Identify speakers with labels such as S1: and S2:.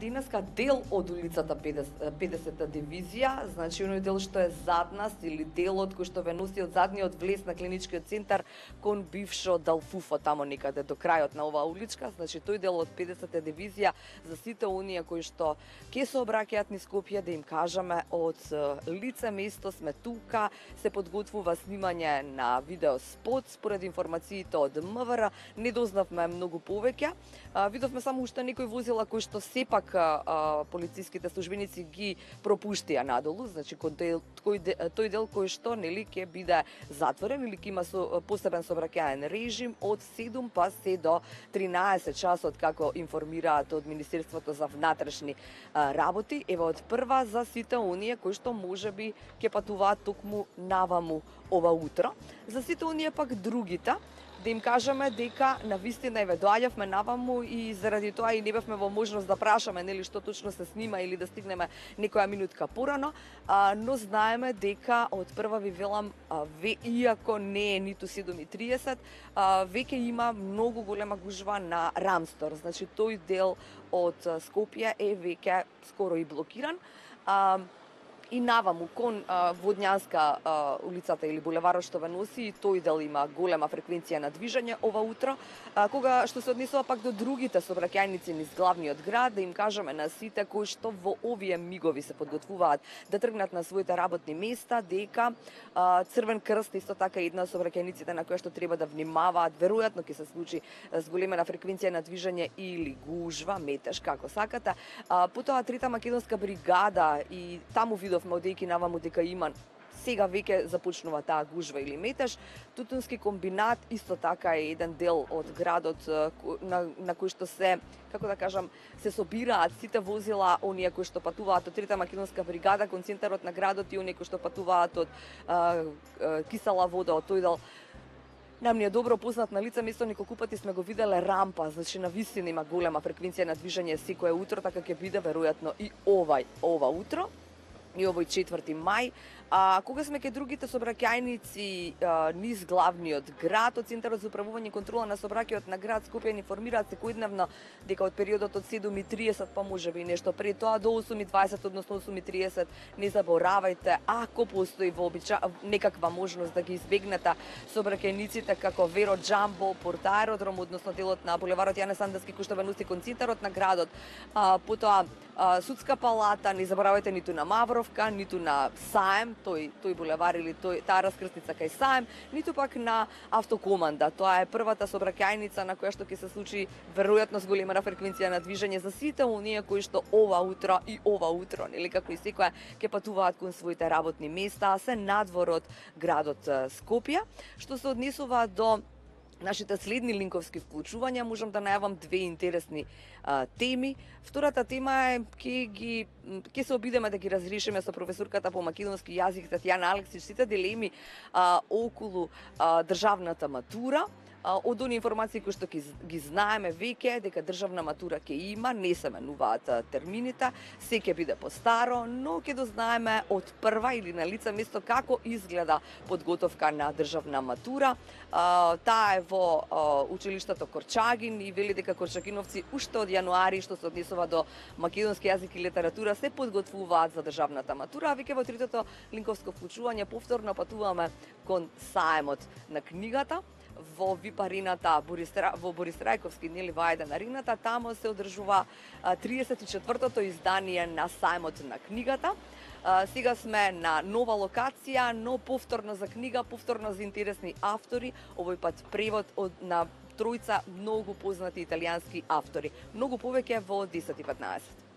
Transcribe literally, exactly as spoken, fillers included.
S1: Денеска дел од улицата педесета дивизија, значи оној дел што е зад нас или делот кој што ве носи од задниот влез на клиничкиот центар кон бившо Далфуфо тамо некаде до крајот на оваа уличка, значи тој дел од педесета дивизија за сите оние кои што ќе се обраќаат низ Скопје да им кажаме од лице место сме тука, се подготвува снимање на видео спот според информациите од МВР, не дознавме многу повеќе. Видовме само уште некои возила кои што сепак А, полициските службеници ги пропуштија надолу, значи кон тој, тој дел кој што нели ќе биде затворен или ќе има со, посебен сообраќаен режим од седум па се до тринаесет часот, како информираат од Министерството за внатрешни а, работи. Ева од прва за сите оние кои што можеби ќе патуваат токму наваму ова утро. За сите оние пак другите, да им кажеме дека навистина еве доаѓавме наваму и заради тоа и не бевме во можност да прашаме нели што точно се снима или да стигнеме некоја минутка порано, а, но знаеме дека од прва ви велам, а, ве, иако не е ниту седум и триесет, а, веќе има многу голема гужва на Рамстор, значи тој дел од Скопје е веќе скоро и блокиран. А, И наваму кон а, Водњанска а, улицата или булеварот што ве носи, тој дел има голема фреквенција на движење ова утро. А, кога што се однесува пак до другите сообраќајници низ главниот град, да им кажеме на сите кои што во овие мигови се подготвуваат да тргнат на своите работни места, дека а, Црвен крст исто така една од сообраќајниците на која што треба да внимаваат, веројатно ќе се случи зголемена фреквенција на движење или гужва, метеж, како сакате. А, потоа трета македонска бригада и таму видов одејќи наваму дека има сега веќе започнува таа гужва или метеж. Тутунски комбинат исто така е еден дел од градот на, на кој што се, како да кажам, се собираат сите возила, оние кои што патуваат од трета македонска бригада кон центарот на градот и оние кои што патуваат од а, а, Кисела вода, од тој дел. Нам ни е добро познат на лице место, неколку пати сме го виделе рампа, значи на вистина има голема фреквенција на движење секое утро, така ќе биде веројатно и овај ова утро и овој четврти мај. А кога сме кај другите сообраќајници низ главниот град, од Центарот за управување и контрола на сообраќајот на град Скопје информираат секојдневно дека од периодот од седум и триесет па можеби и нешто пред тоа до осум и дваесет, односно осум и триесет, не заборавајте, ако постои вообича некаква можност да ги избегнете сообраќајниците како Веро Џамбо, Порт Аеродром, односно делот на булеварот Јане Сандерски кој што ве носи кон Центарот на градот, а, потоа а, Судска палата, не заборавајте ниту на Мавровка, ниту на Саем, тој тој булевар или тој таа раскрстица кај Саем, ниту пак на Автокоманда. Тоа е првата сообраќајница на која што ќе се случи веројатно с голема фреквенција на движење за сите оние кои што ова утро и ова утро, нели како и секоја, ќе патуваат кон своите работни места, а се надвор од градот Скопје. Што се однесува до нашите следни линковски вклучувања, можам да најавам две интересни а, теми. Втората тема е ќе ги ќе се обидеме да ги разрешиме со професорката по македонски јазик Татјана Алексич сите дилеми а, околу а, државната матура. Од оние информации кои што ги знаеме веќе дека државна матура ќе има, не се менуваат термините, се ќе биде постаро, но ќе дознаеме од прва или на лице место како изгледа подготовка на државна матура. Таа е во училиштето Корчагин и вели дека корчагиновци уште од јануари, што се однесува до македонски јазик и литература, се подготвуваат за државната матура, а веќе во третото линковско вклучување повторно патуваме кон Саемот на книгата во випарината во Борис Трајковски, нели во Ајден арената, тамо се одржува триесет и четвртото издание на Саемот на книгата. Сега сме на нова локација, но повторно за книга, повторно за интересни автори, овој пат превод од на тројца многу познати италијански автори. Многу повеќе во десет и петнаесет.